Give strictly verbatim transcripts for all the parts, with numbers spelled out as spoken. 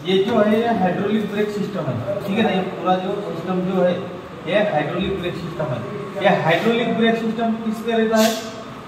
ये जो है ये हाइड्रोलिक ब्रेक सिस्टम है, ठीक है ना। ये पूरा जो सिस्टम जो है ये हाइड्रोलिक ब्रेक सिस्टम है। ये हाइड्रोलिक ब्रेक सिस्टम किस पे रहता है?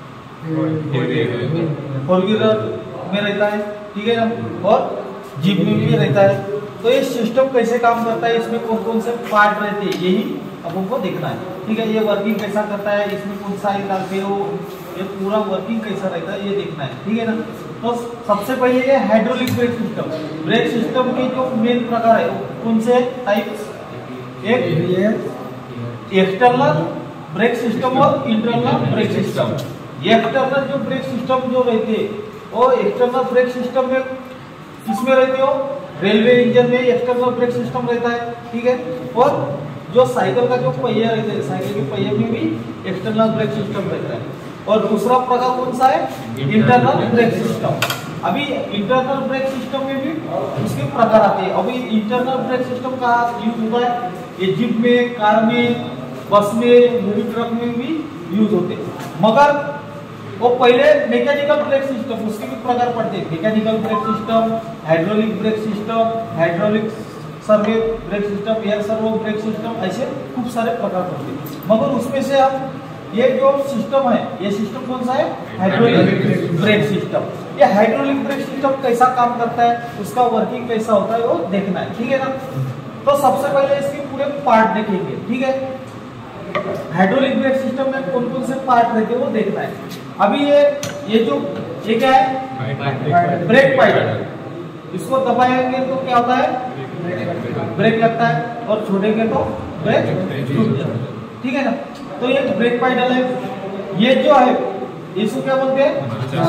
फोर व्हीलर में रहता है, ठीक है ना, और जीप में भी रहता है। तो ये सिस्टम कैसे काम करता है, इसमें कौन कौन से पार्ट रहते हैं, यही अब हमको देखना है, ठीक है। ये वर्किंग कैसा करता है, इसमें कौन सा ऑयल डालते हो, ये पूरा वर्किंग कैसा रहता है ये देखना है, ठीक है ना। तो सबसे पहले ये hydraulic brake system, brake system के जो मेन प्रकार है कौन से टाइप? एक एक्सटर्नल ब्रेक सिस्टम और इंटरनल ब्रेक सिस्टम। ये एक्सटर्नल जो ब्रेक सिस्टम जो रहते हैं वो एक्सटर्नल ब्रेक सिस्टम में किसमें रहते हो? रेलवे इंजन में एक्सटर्नल ब्रेक सिस्टम रहता है, ठीक है। और जो साइकिल का जो पहिया रहता है, साइकिल के पहिए में भी एक्सटर्नल ब्रेक सिस्टम रहता है। और दूसरा प्रकार कौन सा है? Internal brake system. अभी इंटरनल ब्रेक सिस्टम में भी उसके प्रकार आते हैं। अभी इंटरनल ब्रेक सिस्टम का यूज होता है ये जीप में, कार में, बस में, मूविंग ट्रक में भी यूज होते हैं। मगर वो पहले मैकेनिकल ब्रेक सिस्टम, उसके भी प्रकार पड़ते हैं। Mechanical brake system, hydraulic brake system, hydraulic servo brake system, air servo brake system, ऐसे खूब सारे प्रकार पड़ते हैं। मगर उसमें से आप ये जो सिस्टम है, ये सिस्टम कौन सा है? Hydraulic brake system. ये हाइड्रोलिक ब्रेक सिस्टम कैसा काम करता है, उसका वर्किंग कैसा होता है वो देखना है, ठीक है ना। तो सबसे पहले इसके पूरे पार्ट देखेंगे, ठीक है। हाइड्रोलिक ब्रेक सिस्टम में कौन कौन से पार्ट रहते हैं वो देखना है। अभी ये ये जो ये क्या है? Brake pedal. इसको दबाएंगे तो क्या होता है? ब्रेक लगता है, और छोड़ेंगे तो ब्रेक छूट जाता है, ठीक है ना। तो ये ब्रेक पैडल है। ये जो है इसको क्या बोलते हैं?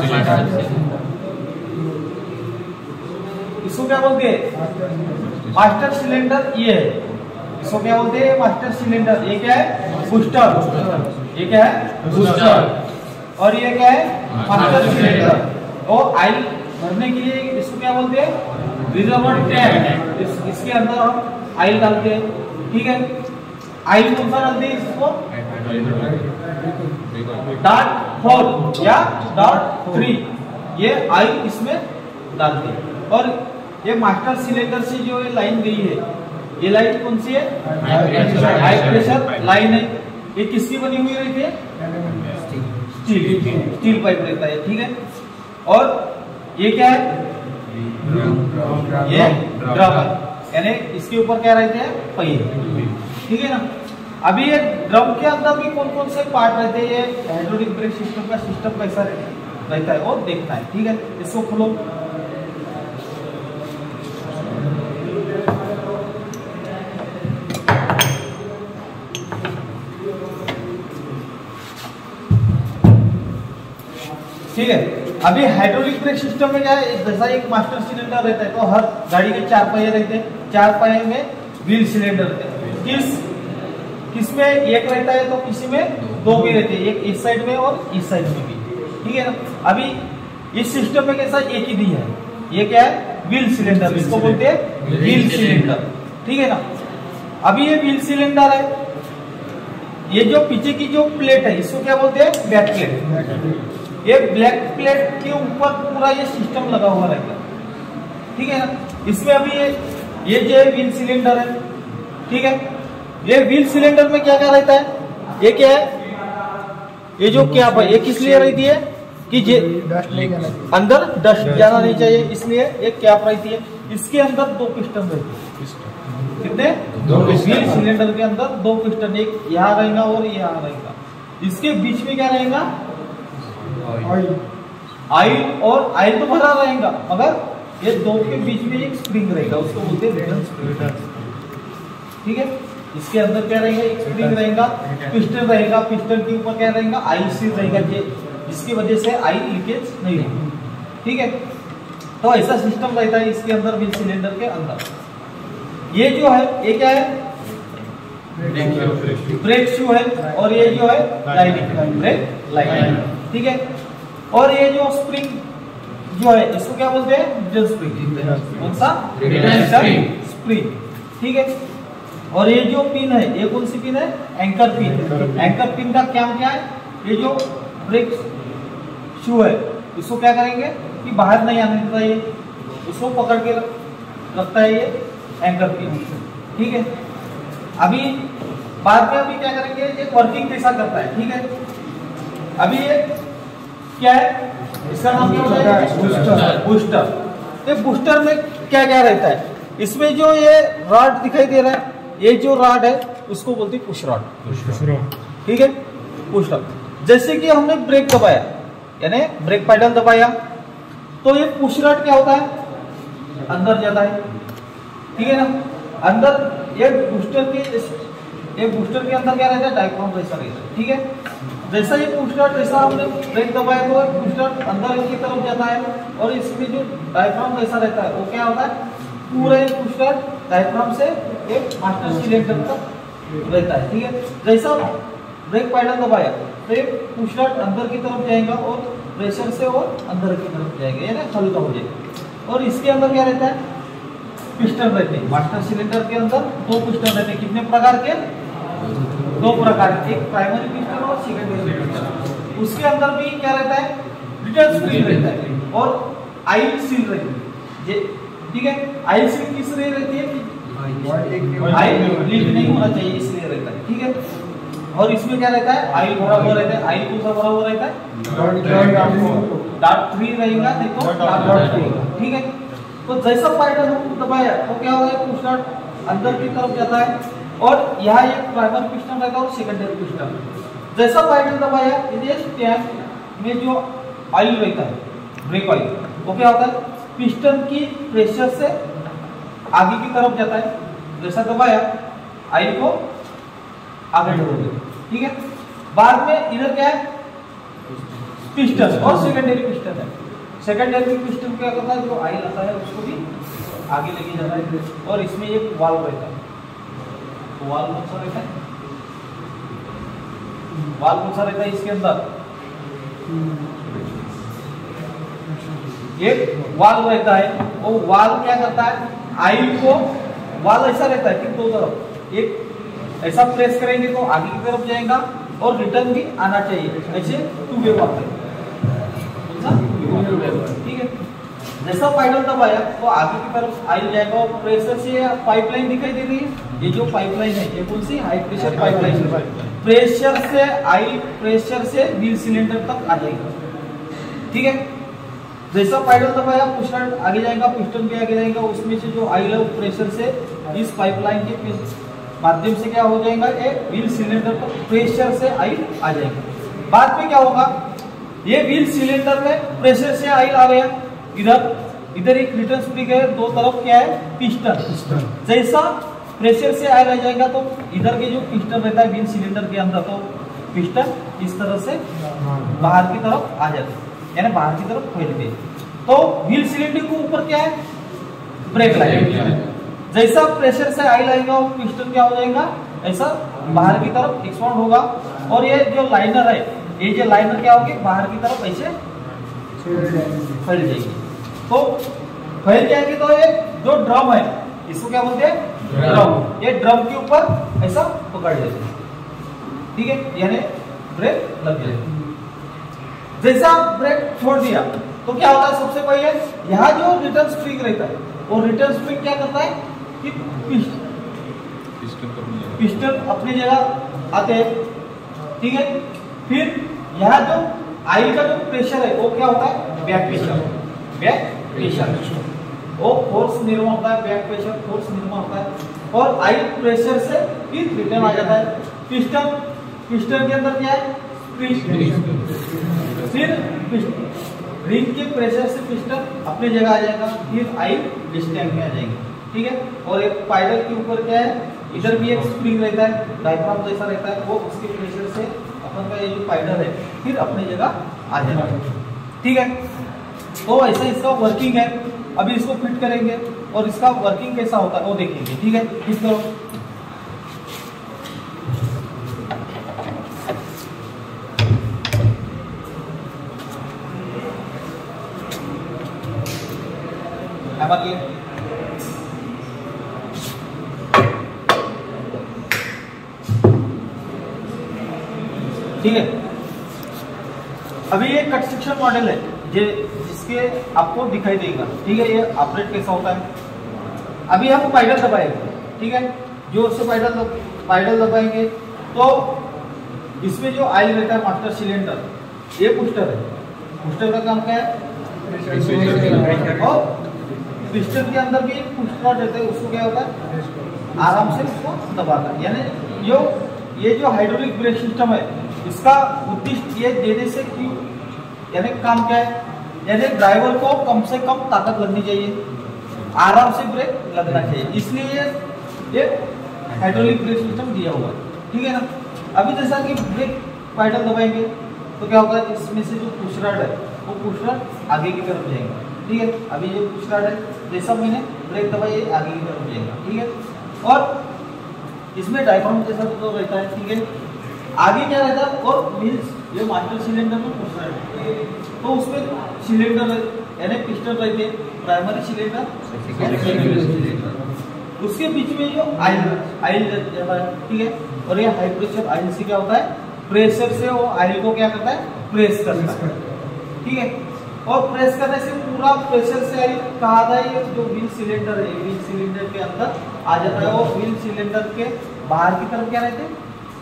इसको क्या बोलते हैं? Master cylinder. ये है, इसको क्या बोलते हैं? Master cylinder. ये क्या है? बूस्टर। ये क्या है? बूस्टर। और ये क्या है? Master cylinder. और ऑयल भरने के लिए इसको क्या बोलते हैं? Reservoir tank. इस, इसके अंदर हम ऑयल डालते हैं, ठीक है। ऑयल कौन सा डालते हैं? इसको डॉट फोर या डॉट थ्री, ये ऑयल इसमें डालते हैं। और ये मास्टर सिलेंडर से जो ये लाइन गई है, ये लाइन कौन सी है? हाई प्रेशर लाइन है। ये किसकी बनी हुई रहती है? स्टील स्टील पाइप रहता है, ठीक है। और ये क्या है? ये ड्रम है, यानी इसके ऊपर क्या रहते हैं? पहिए, ठीक है ना। अभी ये ड्रम के अंदर भी कौन कौन से पार्ट रहते हैं, ये हाइड्रोलिक ब्रेक सिस्टम का सिस्टम कैसा रहता है वो देखना है, ठीक है। इसको खोलो। ठीक है। अभी हाइड्रोलिक ब्रेक सिस्टम में क्या है? जैसा एक मास्टर सिलेंडर रहता है, तो हर गाड़ी के चार पहिए रहते हैं, चार पहिए में व्हील सिलेंडर रहते हैं। किस किसमें एक रहता है तो किसी में दो भी रहते हैं, एक इस साइड में और इस साइड में भी, ठीक है ना। अभी इस सिस्टम में कैसा एक ही दी है, ये क्या है? Wheel cylinder. इसको बोलते हैं व्हील सिलेंडर, ठीक है ना। अभी ये व्हील सिलेंडर है, ये जो पीछे की जो प्लेट है इसको क्या बोलते हैं? Back plate. ये ब्लैक प्लेट के ऊपर पूरा ये सिस्टम लगा हुआ रहेगा, ठीक है ना। इसमें अभी ये ये जो है व्हील सिलेंडर है, ठीक है। ये व्हील सिलेंडर में क्या क्या रहता है? ये क्या है? ये जो क्या है ये किस लिए रहती है? कि जे अंदर डस्ट जाना नहीं चाहिए, इसलिए एक कैप रहती है। इसके अंदर दो पिस्टन रहते हैं। कितने? दो। व्हील सिलेंडर के अंदर दो पिस्टन, एक यहाँ रहेगा और यहाँ रहेगा। इसके बीच में क्या रहेगा? ऑयल। ऑयल और ऑयल तो भरा रहेगा, मगर ये दो के बीच में एक स्प्रिंग रहेगा, उसको बोलते हैं रिटर्न स्प्रिंग, ठीक है। इसके अंदर क्या रहेगा? एक स्प्रिंग रहेगा, पिस्टन रहेगा, पिस्टन के ऊपर क्या रहेगा? ऑयल सील रहेगा, जिसकी वजह से ऑयल लीकेज नहीं होगी, ठीक है। तो ऐसा सिस्टम रहता है इसके अंदर, व्हील सिलेंडर के अंदर। ये जो है ये क्या है? ब्रेक शू है, और ये जो है लाइनिंग, ब्रेक लाइनिंग, ठीक है। और ये जो स्प्रिंग जो है इसको क्या बोलते हैं? Return spring. कौन सा? रिटर्न स्प्रिंग, ठीक है। और ये जो पिन है, ये कौन सी पिन है? Anchor pin. एंकर पिन का काम क्या है? ये जो ब्रेक शू है इसको क्या करेंगे कि बाहर नहीं आने देता, ये उसको पकड़ के रखता है ये एंकर की, ठीक है। अभी बाद में अभी क्या करेंगे, ये वर्किंग कैसा करता है, ठीक है। अभी ये क्या है, इसका नाम क्या होता है, बूस्टर। ये बूस्टर में क्या क्या रहता है, इसमें जो ये रॉड दिखाई दे रहा है, ये जो रॉड है उसको बोलते हैं पुश रॉड, ठीक है, पुश रॉड। जैसे कि हमने ब्रेक दबाया, यानी ब्रेक पैडल दबाया, तो ये पुश रॉड क्या होता है, अंदर जाता है, ठीक है ना। अंदर ये बूस्टर के ये बूस्टर के अंदर क्या रहता है, डायफ्राम जैसा रहता है, ठीक है। जैसा ये पुश रॉड, जैसा हमने ब्रेक दबाया तो पुश रॉड अंदर की तरफ जाता है, और इसमें जो डायफ्राम जैसा रहता है वो क्या होता है, पूरे पुश रॉड डायफ्राम से एक मास्टर सिलेंडर तक रहता है, ठीक है। जैसा ब्रेक पैडल दबाया तो ये पुश रॉड अंदर की तरफ जाएगा और प्रेशर से वो अंदर की तरफ जाएगा, यानी हल्का हो जाएगा। और इसके अंदर क्या रहता है, पिस्टन रहते हैं। मास्टर सिलेंडर के अंदर दो पिस्टन रहते हैं, कितने प्रकार के, दो प्रकार के, एक प्राइमरी पिस्टन और सेकेंडरी पिस्टन। उसके अंदर भी क्या रहता है, रिटर्न स्प्रिंग रहता है और आइल सील रहती है, ठीक है। आइल सील किस लिए रहती है, आइल लीक नहीं होना चाहिए इसलिए रहता है, ठीक है। और इसमें क्या रहता है, आइल भरा हुआ रहता है। आइल कौन सा भरा हुआ रहता है, डॉट थ्री रहेगा, देखो डॉट रहेगा, ठीक है। तो जैसा पैडल हम दबाया तो क्या होगा, पुश रॉड अंदर की तरफ जाता है, और यहाँ एक प्राइमरी पिस्टन रहता है और सेकेंडरी पिस्टन। जैसा पैडल दबाया, इस टैंक में जो ऑयल रहता है, ब्रेक ऑयल, वो क्या होता है, पिस्टन की प्रेशर से आगे की तरफ जाता है। जैसा दबाया, ऑयल को आगे बढ़ोगे, ठीक है। बाद में इधर क्या है, पिस्टन और सेकेंडरी पिस्टन है। सेकेंडरी पिस्टन क्या करता है, जो ऑयल आता है उसको भी आगे लेके जाता है, और इसमें एक वाल्व रहता है। तो वाल्व कौन सा रहता है, वाल्व कौन सा रहता है, इसके अंदर एक वाल्व रहता है। वो वाल्व क्या करता है, ऑयल को, वाल्व ऐसा रहता है कि दो तरफ, एक ऐसा प्रेस करेंगे तो आगे की तरफ जाएगा और रिटर्न भी आना चाहिए, ऐसे टू वे वाल्व है, ठीक है। जैसा पैडल दबाया तो आगे की तरफ ऑयल जाएगा, और प्रेशर से पाइपलाइन दिखाई दे रही है, ये जो पाइपलाइन है ये कौन सी, हाई प्रेशर पाइपलाइन। प्रेशर से ऑयल प्रेशर से व्हील सिलेंडर तक आ जाएगा, ठीक है। जैसा पैडल दबाया, पुश रॉड आगे जाएगा, पिस्टन भी आगे जाएगा, उसमें से जो ऑयल है प्रेशर से इस पाइपलाइन के माध्यम से क्या हो जाएगा, एक व्हील सिलेंडर तक प्रेशर से ऑयल आ जाएगा। बाद में क्या होगा, ये व्हील सिलेंडर में प्रेशर से ऑयल आ गया, इधर इधर एक रिटर्न स्प्रिंग है, दो तरफ क्या है, पिस्टन। जैसा प्रेशर से ऑयल आ जाएगा तो इधर के जो पिस्टन रहता है व्हील सिलेंडर के अंदर, तो पिस्टन इस तरह से बाहर की तरफ आ जाता है, यानी बाहर की तरफ फैलते हैं। तो व्हील सिलेंडर के ऊपर क्या है, ब्रेक लाइन। जैसा प्रेशर से ऑयल आएगा वो पिस्टन क्या हो जाएगा, ऐसा बाहर की तरफ एक्सपांड होगा, और ये जो लाइनर है, ये जो लाइनर क्या होगी, बाहर की तरफ ऐसे फैल जाएगी। तो फैल जाएगी तो ये जो ड्रम है, इसको क्या बोलते हैं, ड्रम। ये ड्रम के ऊपर ऐसा पकड़ लेते हैं, ठीक है, यानी ब्रेक लग जाएगा। जैसा ब्रेक छोड़ दिया तो क्या होता है, सबसे पहले यहाँ जो रिटर्न स्प्रिंग रहता है, वो रिटर्न स्प्रिंग क्या करता है कि पिस्टन अपनी जगह आते हैं, ठीक है। फिर यहाँ जो ऑयल का जो प्रेशर है वो क्या होता है, बैक प्रेशर, बैक प्रेशर, वो फोर्स निर्माण होता है, बैक प्रेशर फोर्स निर्माण होता है, और ऑयल प्रेशर से फिर रिटर्न आ जाता है। पिस्टन पिस्टन के अंदर क्या है, फिर रिंग के प्रेशर से पिस्टन अपनी जगह आ जाएगा, फिर ऑयल इस टैंक में आ जाएगी, ठीक है। और एक पैडल के ऊपर क्या है, इधर भी एक स्प्रिंग रहता है, डायफ्राम जैसा रहता है, वो उसके प्रेशर से अपन का ये जो पैडल है फिर अपनी जगह आ जाएगा, ठीक है। तो ऐसा इसका वर्किंग है। अभी इसको फिट करेंगे और इसका वर्किंग कैसा होता है वो देखेंगे, ठीक है। फिट करो, हैमर लिए, ठीक है। अभी ये कट सेक्शन मॉडल है जे जिसके आपको दिखाई देगा, ठीक है। ये ऑपरेट कैसा होता है, अभी हम पाइडल दबाएंगे, ठीक है, जोर से पाइडल पाइडल दबाएंगे तो इसमें जो आयल रहता है मास्टर सिलेंडर, ये पुस्टर है। पुस्टर का काम क्या है? और पिस्टन के अंदर भी एक पुस्टर रहता है, उसको क्या होता है? आराम से उसको दबाता है। यानी जो ये जो हाइड्रोलिक ब्रेक सिस्टम है, इसका उद्देश्य ये देने से कि यानी काम क्या है? यानी ड्राइवर को कम से कम ताकत लगनी चाहिए, आराम से ब्रेक लगना चाहिए, इसलिए ये हाइड्रोलिक ब्रेक सिस्टम दिया हुआ है, ठीक है ना। अभी जैसा कि ब्रेक पाइडल दबाएंगे तो क्या होगा? इसमें से जो पुश रॉड है वो पुश रॉड आगे की तरफ जाएगा, ठीक है। अभी ये पुश रॉड है, जैसा मैंने ब्रेक दबाई आगे की तरफ जाएगा, ठीक है। और इसमें डायफ्राम जैसा तो रहता है, ठीक है। आगे क्या रहता है? और व्हील्स, ये मास्टर सिलेंडर में पुश रॉड है तो उसमें सिलेंडर यानी पिस्टन रहते हैं, प्राइमरी सिलेंडर, सेकेंडरी सिलेंडर, उसके बीच में जो आयल आयल जाता है, ठीक है। और ये हाई प्रेशर आयल से क्या होता है? प्रेशर से वो आयल को क्या करता है? प्रेस करता है, ठीक है। और प्रेस करने से पूरा प्रेशर से आयल कहा था ये जो व्हील सिलेंडर है, व्हील सिलेंडर के अंदर आ जाता है। और व्हील सिलेंडर के बाहर की तरफ क्या रहते हैं?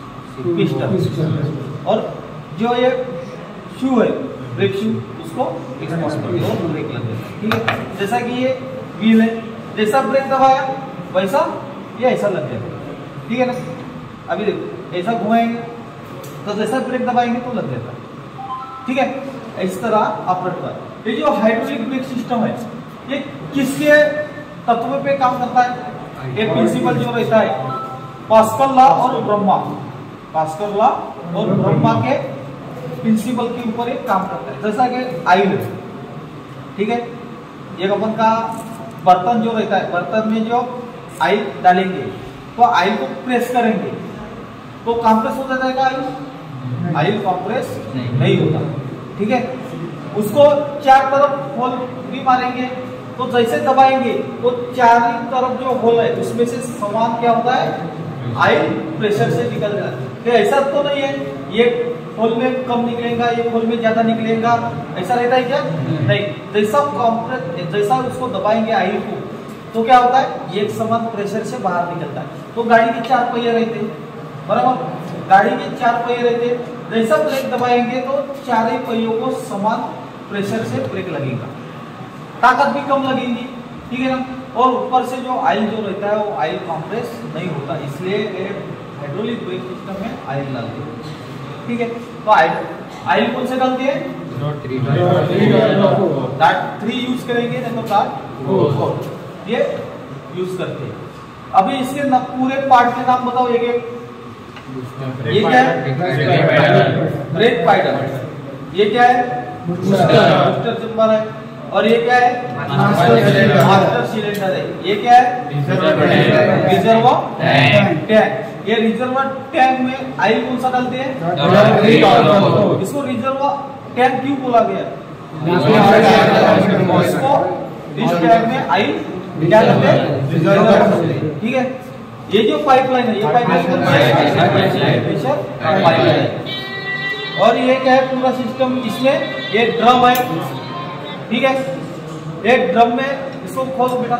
पिस्टन। और जो ये शू है, ब्रेक शू, उसको एक्सपोज कर दो और ब्रेक लग जाता है, ठीक है। जैसा कि ये व्हील है, जैसा ब्रेक दबाया वैसा ये ऐसा लग जाएगा, ठीक है ना। अभी देखो ऐसा घुमाएंगे तो जैसा ब्रेक दबाएंगे तो लग जाता है, ठीक है। इस तरह ऑपरेट होता है। ये जो हाइड्रोलिक ब्रेक सिस्टम है ये किसके तत्व पे काम करता है? ये प्रिंसिपल जो रहता है पास्कल लॉ और ब्रह्मा, पास्कल लॉ और ब्रह्मा के प्रिंसिपल के ऊपर एक काम करता है। जैसा कि आयल, ठीक है, एक अपन का बर्तन जो रहता है, बर्तन में जो आयल डालेंगे तो आयल को प्रेस करेंगे तो कंप्रेस हो जाता है क्या? आयल आयल कंप्रेस नहीं होता, ठीक है। उसको चार तरफ होल भी मारेंगे तो जैसे दबाएंगे तो चार तरफ जो होल है उसमें से समान क्या होता है? आयल प्रेशर से निकल जाता है। तो ऐसा तो नहीं है ये होल में कम निकलेगा, ये होल में ज्यादा निकलेगा, ऐसा रहता है क्या? नहीं। जैसा कंप्रेस जैसा उसको दबाएंगे आयल को तो क्या होता है? एक समान प्रेशर से बाहर निकलता है। तो गाड़ी के चार पहिए रहते हैं, बराबर, गाड़ी के चार पहिए रहते हैं, जैसा ब्रेक दबाएंगे तो चार ही पहियों को समान प्रेशर से ब्रेक लगेगा, ताकत भी कम लगेगी, ठीक है ना। और ऊपर से जो आयल जो रहता है वो आयल कंप्रेस नहीं होता, इसलिए हाइड्रोलिक ब्रेक सिस्टम में आयल डालते हैं, ठीक है। तो आयल आयल कौन से डालते हैं? डार्ट थ्री यूज करेंगे, नहीं तो डार्ट फोर ये यूज करते हैं। अभी इसके न, पूरे पार्ट के नाम बताओ एक एक। ये क्या है? Brake pedal. ये क्या है? बूस्टर चेंबर है। और ये क्या है? मास्टर सिलेंडर है। ये क्या है? Reserve tank. ये रिजर्व टैंक में आयल कौन सा डालते हैं? इसको रिजर्व टैंक क्यों बोला गया? इसको इस टैंक में आयल क्या करते हैं? ठीक है। ये जो पाइपलाइन है, ये पाइपलाइन प्रेशर पाइपलाइन है। और ये क्या है? पूरा सिस्टम, इसमें ये ड्रम है, ठीक है। एक ड्रम में इसको खोल बेटा,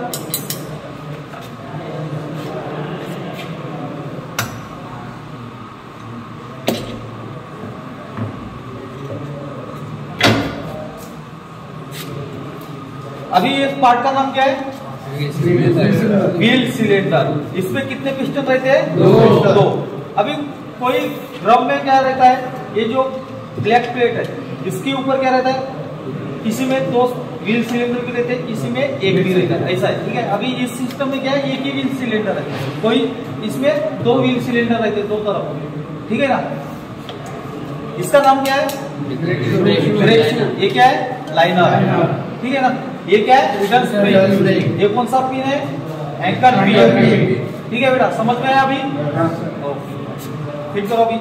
अभी इस पार्ट का नाम क्या है? Wheel cylinder. इसमें कितने पिस्टन रहते हैं? दो, दो। अभी कोई ड्रम में क्या रहता है? ये जो ब्लैक प्लेट है इसके ऊपर क्या रहता है? किसी में दो व्हील सिलेंडर भी रहते हैं, किसी में एक भी रहता है, ऐसा है, ठीक है। अभी इस सिस्टम में क्या है? एक ही व्हील सिलेंडर है, कोई इसमें दो व्हील सिलेंडर रहते हैं दो तरफ, ठीक है ना। इसका नाम क्या है? Brake shoe. ये क्या है? लाइनर, ठीक है ना। ये क्या है? Reverse brake. ये कौन सा पिन है? एंकर पिन, ठीक है बेटा, समझ में आया अभी? फिट करो अभी।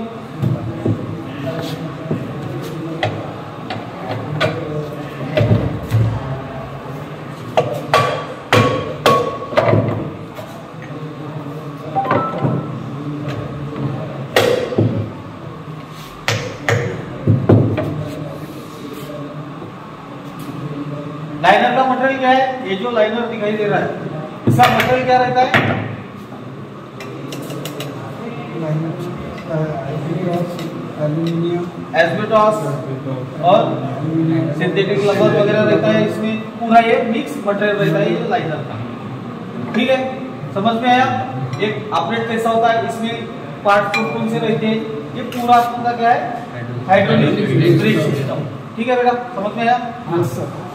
लाइनर का मटेरियल क्या है? ये जो लाइनर दिखाई दे रहा है इसका मटेरियल क्या रहता है? एल्यूमिनियम, एस्बेस्टॉस और सिंथेटिक रबर वगैरह रहता है इसमें। पूरा ये मिक्स मटेरियल रहता है ये लाइनर का। ठीक है, समझ में आया? एक ऑपरेट कैसा होता है, इसमें पार्ट कौन कौन से रहते हैं, ये पूरा आपका क्या है, हाइड्रोलिक ब्रेक सिस्टम। ठीक है बेटा, समझ में आया? हाँ सर।